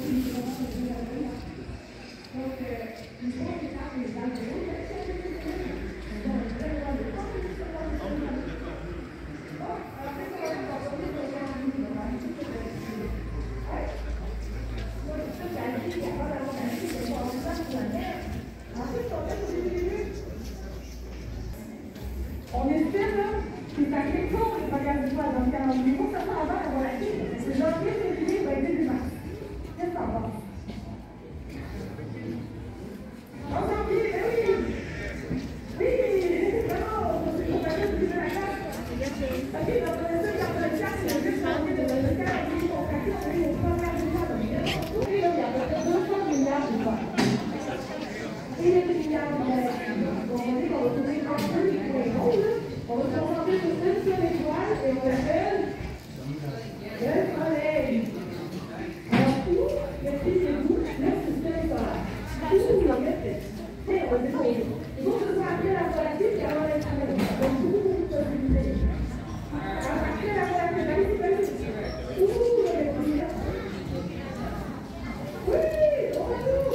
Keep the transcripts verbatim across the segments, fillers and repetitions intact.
On espère que ça crée fort le bagage de dans le calendrier. Pour que ça soit avant d'avoir la suite, c'est janvier, février, va être début mars. Qu'est-ce que ça va? En janvier, ben oui! Oui! Vraiment, on se trouve à la de la carte. Ok, donc on a ça, quand on a le carte, c'est le deux janvier de le calendrier pour craquer, on a eu les premières milliards de milliards. Et là, il y a deux cents milliards de fois. Et les milliards de milliards. Donc on dit qu'on va trouver un peu les points ronds, là. On va se concentrer sur une seule étoile et on l'appelle le soleil. Alors, où mettez-vous le système solaire? Où vous le mettez? Et on va déposer. Il faut que ce soit après la volatile et avant la soleil. Donc, beaucoup de possibilités. Alors, après la volatile, allez-y, allez-y. Où vous le mettez? Oui, on va tout.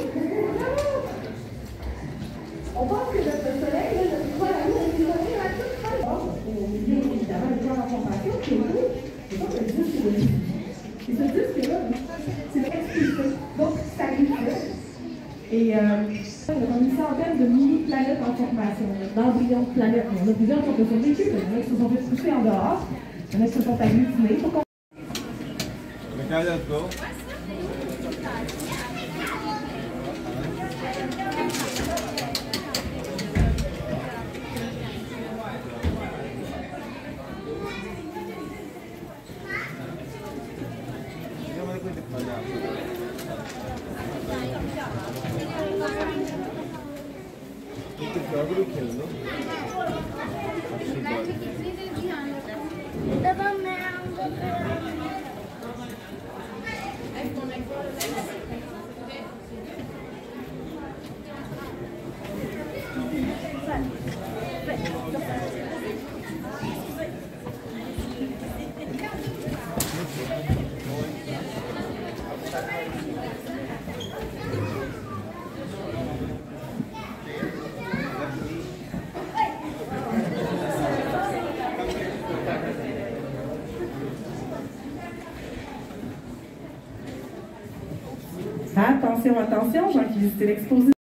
On pense que notre soleil, là, notre étoile à nous, on est donné à toute fin. Au milieu, évidemment, le plan d'information, qui est nous, c'est pas le disque de lui. Et ce disque-là, c'est expulsé. Donc, ça glisse. Et euh, on a une centaine de mini-planètes en formation, d'embryons de planètes. On a plusieurs qui ont survécu, il y en a qui se sont fait pousser en dehors, il y en a qui se sont agglutinés. Attention, attention, gens qui visitaient l'exposition.